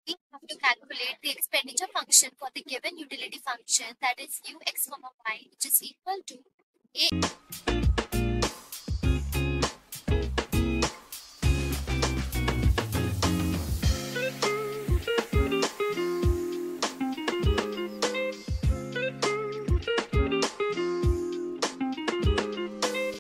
we have to calculate the expenditure function for the given utility function, that is u x comma y, which is equal to a